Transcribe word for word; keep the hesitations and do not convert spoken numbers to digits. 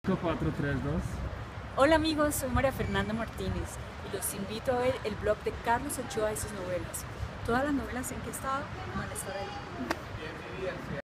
cuatro, tres, dos. Hola amigos, soy María Fernanda Martínez y los invito a ver el blog de Carlos Ochoa y sus novelas. Todas las novelas en que he estado van a estar ahí.